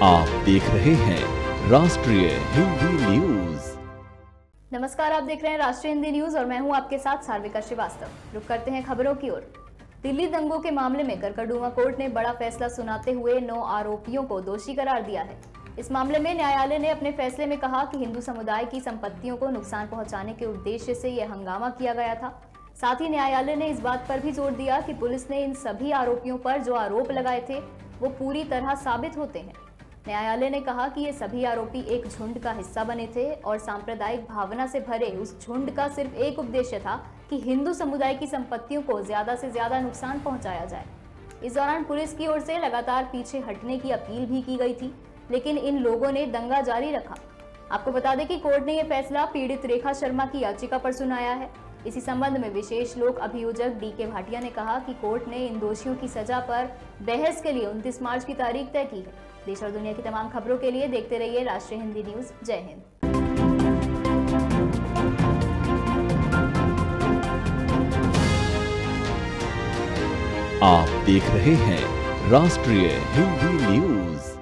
आप देख रहे हैं राष्ट्रीय हिंदी न्यूज। नमस्कार, आप देख रहे हैं राष्ट्रीय हिंदी न्यूज और मैं हूं आपके साथ सार्विका श्रीवास्तव। रुक करते हैं खबरों की ओर। दिल्ली दंगों के मामले में करकरडूमा कोर्ट ने बड़ा फैसला सुनाते हुए 9 आरोपियों को दोषी करार दिया है। इस मामले में न्यायालय ने अपने फैसले में कहा कि हिंदू समुदाय की संपत्तियों को नुकसान पहुंचाने के उद्देश्य से यह हंगामा किया गया था। साथ ही न्यायालय ने इस बात पर भी जोर दिया कि पुलिस ने इन सभी आरोपियों पर जो आरोप लगाए थे वो पूरी तरह साबित होते हैं। न्यायालय ने कहा कि ये सभी आरोपी एक झुंड का हिस्सा बने थे और सांप्रदायिक भावना से भरे उस झुंड का सिर्फ एक उद्देश्य था कि हिंदू समुदाय की संपत्तियों को ज्यादा से ज्यादा नुकसान पहुंचाया जाए। इस दौरान पुलिस की ओर से लगातार पीछे हटने की अपील भी की गई थी, लेकिन इन लोगों ने दंगा जारी रखा। आपको बता दें कि कोर्ट ने यह फैसला पीड़ित रेखा शर्मा की याचिका पर सुनाया है। इसी संबंध में विशेष लोक अभियोजक डी.के. भाटिया ने कहा कि कोर्ट ने इन दोषियों की सजा पर बहस के लिए 29 मार्च की तारीख तय की है। देश और दुनिया की तमाम खबरों के लिए देखते रहिए राष्ट्रीय हिंदी न्यूज। जय हिंद। आप देख रहे हैं राष्ट्रीय हिंदी न्यूज।